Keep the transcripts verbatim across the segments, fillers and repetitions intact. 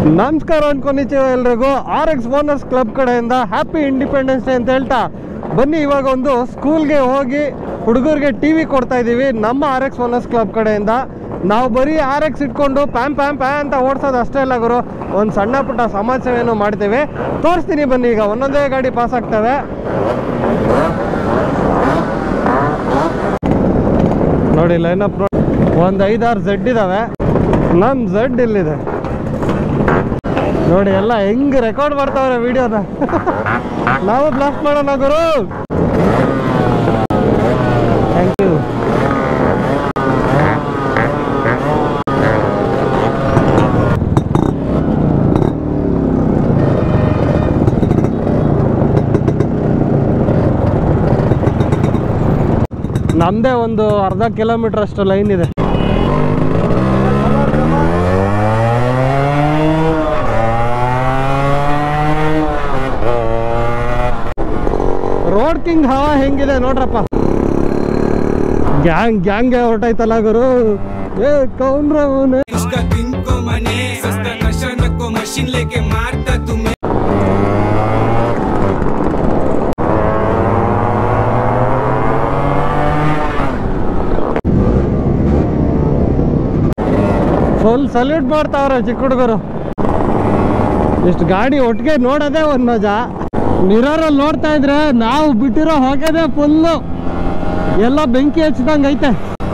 ನಮಸ್ಕಾರ ಅನ್ಕೊಂಡಿದ್ದೀವಿ ಎಲ್ರಿಗೂ ಆರ್ ಎಕ್ಸ್ ಓನರ್ಸ್ ಕ್ಲಬ್ ಕಡೆಯಿಂದ ಹ್ಯಾಪಿ ಇಂಡಿಪೆಂಡೆನ್ಸ್ ಡೇ ಅಂತ ಹೇಳ್ತಾ ಬನ್ನಿ ಇವಾಗ ಒಂದು ಸ್ಕೂಲ್ಗೆ ಹೋಗಿ ಹುಡುಗರಿಗೆ ಟಿ ವಿ ಕೊಡ್ತಾ ಇದ್ದೀವಿ ನಮ್ಮ ಆರ್ ಎಕ್ಸ್ ಓನರ್ಸ್ ಕ್ಲಬ್ ಕಡೆಯಿಂದ. ನಾವು ಬರೀ ಆರ್ ಎಕ್ಸ್ ಇಟ್ಕೊಂಡು ಪ್ಯಾಮ್ ಪ್ಯಾಮ್ ಪ್ಯಾ ಅಂತ ಓಡಿಸೋದು ಅಷ್ಟೇ ಇಲ್ಲ ಗುರು, ಒಂದು ಸಣ್ಣ ಪುಟ್ಟ ಸಮಾಜ ಸೇವೆಯನ್ನು ಮಾಡ್ತೀವಿ. ತೋರಿಸ್ತೀನಿ ಬನ್ನಿ, ಈಗ ಒಂದೊಂದೇ ಗಾಡಿ ಪಾಸ್ ಆಗ್ತವೆ. ನೋಡಿ ಲೈನಪ್ ನೋಡಿ, ಒಂದು ಐದಾರು ಝೆಡ್ ಇದ್ದಾವೆ, ನಮ್ಮ ಝೆಡ್ ಇಲ್ಲಿದೆ ನೋಡಿ. ಎಲ್ಲ ಹೆಂಗ್ ರೆಕಾರ್ಡ್ ಮಾಡ್ತಾವ್ರೆ ವಿಡಿಯೋನ. ನಾವು ಬ್ಲಾಸ್ಟ್ ಮಾಡೋಣ ಗುರು. Thank you. ನಮ್ದೇ ಒಂದು ಅರ್ಧ ಕಿಲೋಮೀಟರ್ ಅಷ್ಟು ಲೈನ್ ಇದೆ. ರೋಡ್ ಕಿಂಗ್ ಹವಾ ಹೆಂಗಿದೆ ನೋಡ್ರಪ್ಪ. ಗ್ಯಾಂಗ್ ಗ್ಯಾಂಗ್ ಹೊರಟೈತಲ್ಲ ಗುರು. ಏ ಕೌನ್ರ ಅವನೇ ಫುಲ್ ಸಲ್ಯೂಟ್ ಮಾಡ್ತಾವ್ರೆ ಚಿಕ್ಕ ಹುಡುಗರು. ಇಷ್ಟು ಗಾಡಿ ಒಟ್ಟಿಗೆ ನೋಡೋದೇ ಒಂದು ಮಜಾ. ಮಿರರಲ್ಲಿ ನೋಡ್ತಾ ಇದ್ರೆ ನಾವು ಬಿಟ್ಟಿರೋ ಹೊಗೆದೆ ಫುಲ್ಲು ಎಲ್ಲ ಬೆಂಕಿ ಹಚ್ಚಿದಂಗೆ ಐತೆ.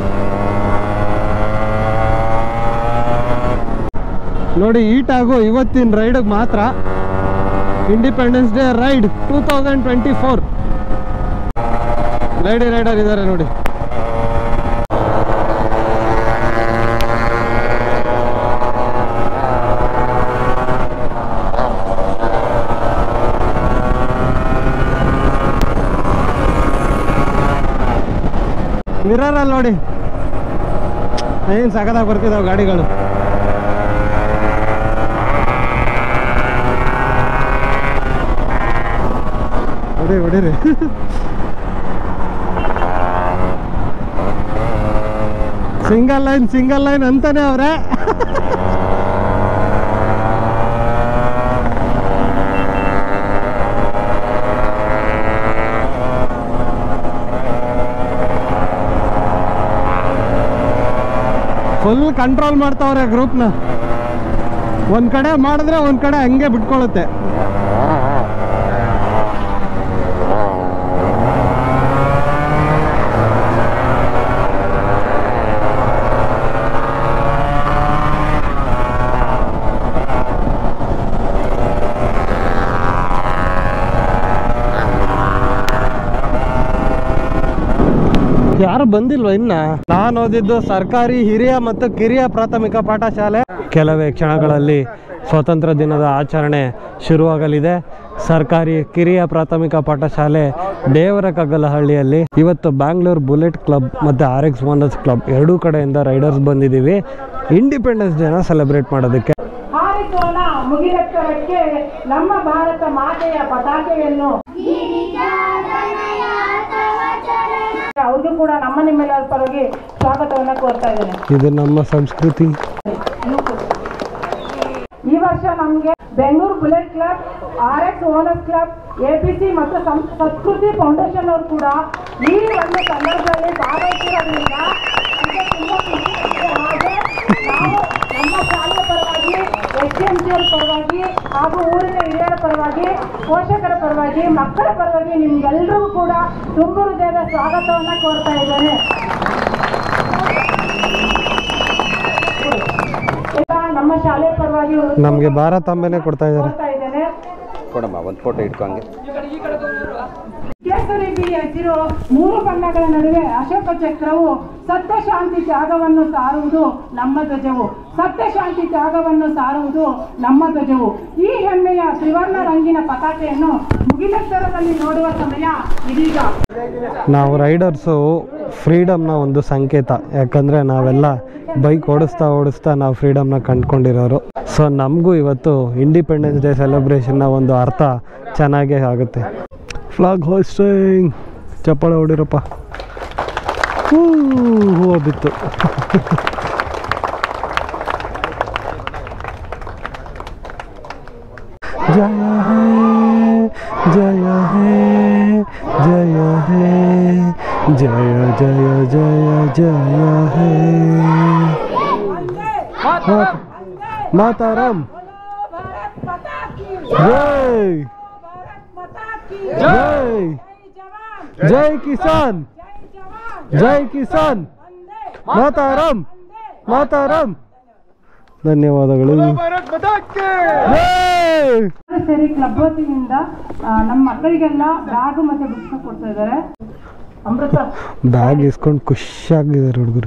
ನೋಡಿ ಈಟಾಗು ಇವತ್ತಿನ ರೈಡಿಗೆ ಮಾತ್ರ independence day ride two thousand twenty four lady rider ಇದ್ದಾರೆ ನೋಡಿ. ಮಿರರಲ್ಲಿ ನೋಡಿ ಏನು ಸಖತ್ತಾಗಿ ಬರ್ತಿದ್ದಾವೆ ಗಾಡಿಗಳು. ಹೊಡಿ ಹೊಡೀರಿ. ಸಿಂಗಲ್ ಲೈನ್ ಸಿಂಗಲ್ ಲೈನ್ ಅಂತಾನೆ ಅವ್ರೆ. ಫುಲ್ ಕಂಟ್ರೋಲ್ ಮಾಡ್ತಾವ್ರೆ ಗ್ರೂಪ್ನ. ಒಂದ್ ಕಡೆ ಮಾಡಿದ್ರೆ ಒಂದ್ ಕಡೆ ಹಂಗೆ ಬಿಟ್ಕೊಳ್ಳುತ್ತೆ. ಯಾರು ಬಂದಿಲ್ವ ಇನ್ನ? ನಾನು ಓದಿದ್ದು ಸರ್ಕಾರಿ ಹಿರಿಯ ಮತ್ತು ಕಿರಿಯ ಪ್ರಾಥಮಿಕ ಪಾಠಶಾಲೆ. ಕೆಲವೇ ಕ್ಷಣಗಳಲ್ಲಿ ಸ್ವಾತಂತ್ರ್ಯ ದಿನದ ಆಚರಣೆ ಶುರುವಾಗಲಿದೆ. ಸರ್ಕಾರಿ ಕಿರಿಯ ಪ್ರಾಥಮಿಕ ಪಾಠಶಾಲೆ ದೇವರಕಗ್ಗಲಹಳ್ಳಿಯಲ್ಲಿ ಇವತ್ತು ಬ್ಯಾಂಗ್ಳೂರ್ ಬುಲೆಟ್ ಕ್ಲಬ್ ಮತ್ತು ಆರ್ ಎಕ್ಸ್ ಓನರ್ಸ್ ಕ್ಲಬ್ ಎರಡೂ ಕಡೆಯಿಂದ ರೈಡರ್ಸ್ ಬಂದಿದ್ದೀವಿ ಇಂಡಿಪೆಂಡೆನ್ಸ್ ಡೇನ ಸೆಲೆಬ್ರೇಟ್ ಮಾಡೋದಕ್ಕೆ. ಹಾರಿಸೋಣ ಮುಗಿಲೆತ್ತರಕ್ಕೆ ನಮ್ಮ ಭಾರತ ಮಾತೆಯ ಪತಾಕೆಯನ್ನು. ಅವ್ರಿಗೂ ಕೂಡ ನಮ್ಮ ನಿಮ್ಮೆಲ್ಲರ ಪರವಾಗಿ ಸ್ವಾಗತವನ್ನ ಕೋರ್ತಾ ಇದ್ದೇನೆ. ಇದು ನಮ್ಮ ಸಂಸ್ಕೃತಿ. ಈ ವರ್ಷ ನಮಗೆ Bengaluru bullet club, R X owners club, A P C ಮತ್ತು ಸಂಸ್ಕೃತಿ ಫೌಂಡೇಶನ್ ಅವರು ಕೂಡ ಈ ಒಂದು ಸಂದರ್ಭದಲ್ಲಿ ಭಾಗವಹಿಸಿರೋದ್ರಿಂದ ನಮಗೆ ತುಂಬ ಖುಷಿ. ಹಾಗೆ ನಾವು ನಮ್ಮ ಶಾಲೆಯ ಪರವಾಗಿ, ಎಸ್ ಡಿ ಎಂ ಸಿ ಅವರ ಪರವಾಗಿ ಹಾಗೂ ಊರಿನ ಹಿರಿಯರ ಪರವಾಗಿ, ಪೋಷಕರ ಪರವಾಗಿ, ಮಕ್ಕಳ ಪರವಾಗಿ ನಿಮ್ಗೆಲ್ಲರಿಗೂ ಕೂಡ ತುಂಬ ಹೃದಯದ ಸ್ವಾಗತವನ್ನು ಕೋರ್ತಾ ಇದ್ದೇನೆ. ನಮ್ಮ ಶಾಲೆ ಪರವಾಗಿ ನಮಗೆ ಭಾರತಾಂಬೆನೇ ಕೊಡ್ತಾ ಇದ್ದಾರೆ. ಕೊಡಮ್ಮ ಒಂದು ಫೋಟೋ ಇಟ್ಕೊಂಗೆ. ಕೇಸರಿ ಬಿಳಿ ಹಸಿರು ಮೂರು ಬಣ್ಣಗಳ ನಡುವೆ ಅಶೋಕ ಚಕ್ರವು ಸತ್ಯ ಶಾಂತಿ ತ್ಯಾಗವನ್ನು ಸಾರುವುದು ನಮ್ಮ ಧ್ವಜವು. ಸತ್ಯ ಶಾಂತಿ ತ್ಯಾಗವನ್ನು ಸಾರುವುದು ನಮ್ಮ ಧ್ವಜವು. ಈ ಹೆಮ್ಮೆಯ ತ್ರಿವರ್ಣ ರಂಗಿನ ಪತಾಕೆಯನ್ನು ಮುಗಿಲೆತ್ತರದಲ್ಲಿ ನೋಡುವ ಸಮಯ ಇದೀಗ. ನಾವು ರೈಡರ್ಸು ಫ್ರೀಡಮ್ನ ಒಂದು ಸಂಕೇತ. ಯಾಕಂದರೆ ನಾವೆಲ್ಲ ಬೈಕ್ ಓಡಿಸ್ತಾ ಓಡಿಸ್ತಾ ನಾವು ಫ್ರೀಡಮ್ನ ಕಂಡುಕೊಂಡಿರೋರು. ಸೊ ನಮಗೂ ಇವತ್ತು ಇಂಡಿಪೆಂಡೆನ್ಸ್ ಡೇ ಸೆಲೆಬ್ರೇಷನ್ನ ಒಂದು ಅರ್ಥ ಚೆನ್ನಾಗೇ ಆಗುತ್ತೆ. ಫ್ಲಾಗ್ ಹೋಸ್ಟಿಂಗ್ ಚಪ್ಪಾಳೆ ಹೊಡಿರಪ್ಪ. ಹೂವು ಬಿತ್ತು. ಜಯ ಹೇ ಜಯ ಹೇ ಜಯ ಹೇ ಜಯ ಜಯ ಜಯ ಜಯ ಹೇ ಮಾತಾರಂ ಜೈ ಜೈ ಜೈ ಕಿಸಾನ್ ಜೈ ಕಿಸಾನ್ ಮಾತಾರಂ ಮಾತಾರಂ ಧನ್ಯವಾದಗಳು ಸೇರಿ ಕ್ಲಬ್ ವತಿಯಿಂದ ನಮ್ಮ ಮಕ್ಕಳಿಗೆಲ್ಲ ಬ್ಯಾಗ್ ಮತ್ತೆ ಬುಕ್ಸ್ ಕೊಡ್ತಾ ಇದ್ದಾರೆ. ಅಮೃತ ಬ್ಯಾಗ್ ಇಸ್ಕೊಂಡು ಖುಷಿಯಾಗಿದ್ದಾರೆ ಹುಡುಗರು.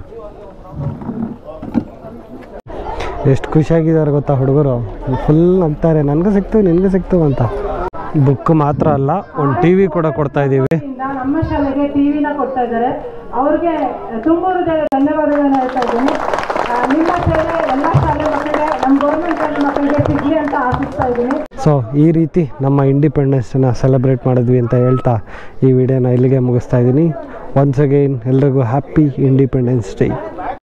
ಎಷ್ಟು ಖುಷಿಯಾಗಿದ್ದಾರೆ ಗೊತ್ತಾ ಹುಡುಗರು, ಫುಲ್ ನಗ್ತಾರೆ, ನನಗೆ ಸಿಕ್ತು ನಿನಗೆ ಸಿಕ್ತು ಅಂತ. ಬುಕ್ ಮಾತ್ರ ಅಲ್ಲ, ಒಂದು ಟಿ ವಿ ಕೂಡ ಕೊಡ್ತಾ ಇದ್ದೀವಿ. ನಮ್ಮ ಶಾಲೆಗೆ ಟಿವಿನ ಕೊಡ್ತಾ ಇದ್ದಾರೆ. ಅವ್ರಿಗೆ ತುಂಬ ಹೃದಯದ ಧನ್ಯವಾದಗಳನ್ನು ಹೇಳ್ತಾ ಇದ್ದೀನಿ. ನಿಮ್ಮ ಶಾಲೆ ಎಲ್ಲ ಶಾಲೆ ಮಕ್ಕಳಿಗೆ ನಮ್ಮ ಗೌರ್ಮೆಂಟ್ ಶಾಲೆ ಮಕ್ಕಳಿಗೆ ಸಿಗಲಿ ಅಂತ ಆಶಿಸ್ತಾ ಇದ್ದೀನಿ. ಸೊ ಈ ರೀತಿ ನಮ್ಮ ಇಂಡಿಪೆಂಡೆನ್ಸ್ನ ಸೆಲೆಬ್ರೇಟ್ ಮಾಡಿದ್ವಿ ಅಂತ ಹೇಳ್ತಾ ಈ ವಿಡಿಯೋನ ಇಲ್ಲಿಗೆ ಮುಗಿಸ್ತಾ ಇದ್ದೀನಿ. ಒನ್ಸ್ ಅಗೈನ್ ಎಲ್ರಿಗೂ ಹ್ಯಾಪಿ ಇಂಡಿಪೆಂಡೆನ್ಸ್ ಡೇ.